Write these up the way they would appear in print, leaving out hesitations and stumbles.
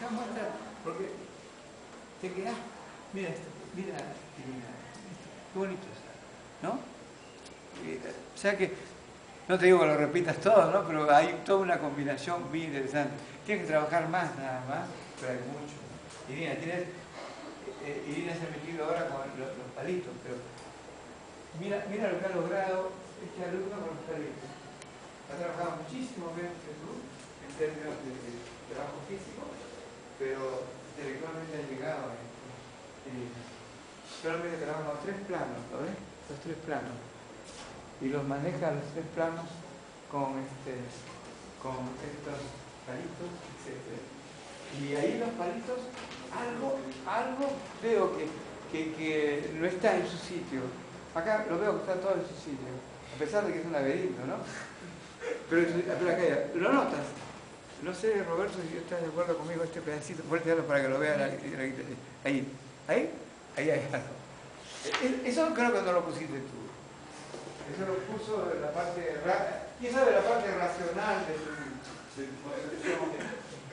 acá muestra, porque te quedas, mira esto, mira, qué bonito está, ¿no? O sea que, no te digo que lo repitas todo, ¿no? Pero hay toda una combinación bien interesante. Tienes que trabajar más nada más, pero hay mucho. Irina, Irina se ha metido ahora con los palitos, pero mira lo que ha logrado este alumno con los palitos. Ha trabajado muchísimo menos que tú en términos de trabajo físico, pero intelectualmente ha llegado a esto. Solamente trabaja los 3 planos, ¿lo ves? Los 3 planos. Y los maneja los 3 planos con estos palitos, etc. Y ahí los palitos, algo veo que no está en su sitio. Acá lo veo que está todo en su sitio, a pesar de que es un laberinto, ¿no? Pero acá, ¿lo notas? No sé, Roberto, si estás de acuerdo conmigo este pedacito, fuerte para que lo vean ahí. ¿Ahí? Ahí hay algo. Eso creo que no lo pusiste tú. Eso lo puso la parte, ¿quién sabe la parte racional de tu concepción?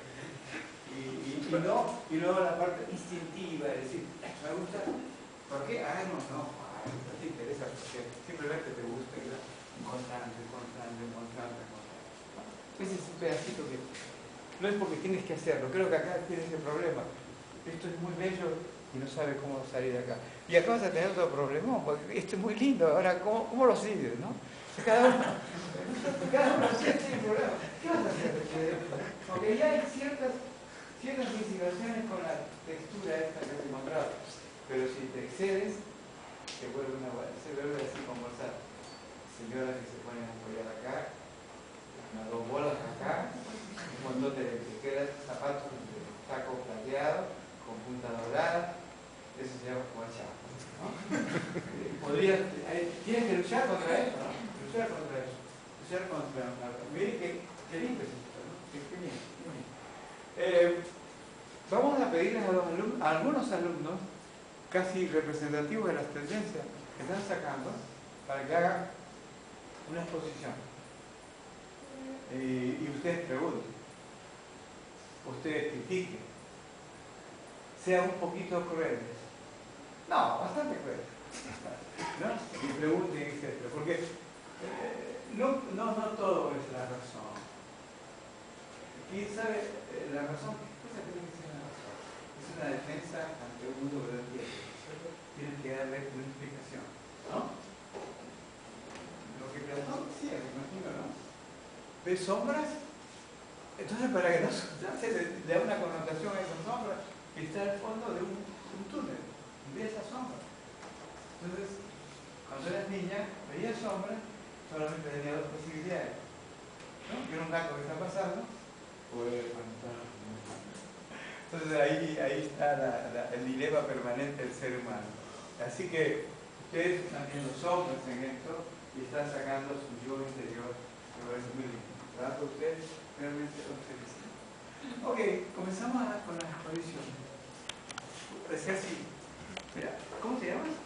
Y no la parte instintiva, es decir, me gusta, ¿por qué? No te interesa, porque simplemente te gusta, ¿verdad? Constante. Ese es un pedacito que no es porque tienes que hacerlo, creo que acá tienes ese problema. Esto es muy bello y no sabes cómo salir de acá. Y acá vas a tener otro problemón, porque esto es muy lindo, ahora, ¿cómo lo sigues, no? Cada uno tiene un problema. ¿Qué vas a hacer? Porque ya hay ciertas insinuaciones con la textura esta que has encontrado, pero si te excedes, se vuelve así conversar. Señora que se pone a apoyar acá, unas 2 bolas acá, un montón de lentejuelas, zapatos de taco plateado, con punta dorada, eso se llama jugar chavo, ¿no? Tienes que luchar contra eso, ¿no? Luchar contra miren qué lindo es esto, ¿no? Qué bien. Vamos a pedirles a algunos alumnos, casi representativos de las tendencias que están sacando, para que hagan una exposición. Y ustedes pregunten, ustedes critiquen, sean un poquito crueles. No, bastante crueles, ¿no? Y pregunten, etc. Porque no todo es la razón. ¿Quién sabe la razón? ¿Qué cosa tiene que ser la razón? Es una defensa ante un mundo que no entiende. Tienes que darle una explicación, ¿no? Lo que Platón decía, me imagino, ¿no? ¿Ves sombras? Entonces, para que no se le da una connotación a esas sombras, está al fondo de un túnel y ve esas sombras. Entonces, cuando eras niña, veías sombras, solamente tenía 2 posibilidades, ¿no? Que era un gato que está pasando, o era el fantasma. Entonces ahí está el dilema permanente del ser humano. Así que ustedes están viendo sombras en esto y están sacando su yo interior, me parece muy lindo. ¿Verdad? Ustedes realmente lo felicitan. Ok, comenzamos con la exposición. Parece así. Mira, ¿cómo te llamas?